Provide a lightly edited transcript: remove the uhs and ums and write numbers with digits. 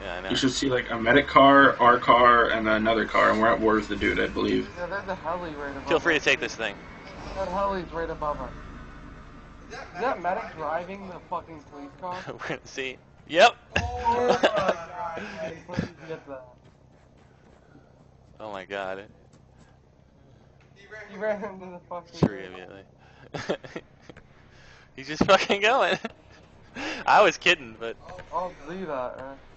Yeah, I know. You should see like a medic car, our car, and another car, and we're at war with the dude, I believe. Yeah, there's a heli right above us. Feel free to take this thing. That heli's right above us. Is that medic driving the fucking police car? We're gonna see. Yep. Oh my god, please get that. Oh my god. He ran into the fucking Tree immediately. He's just fucking going. I was kidding, but I'll do that, man.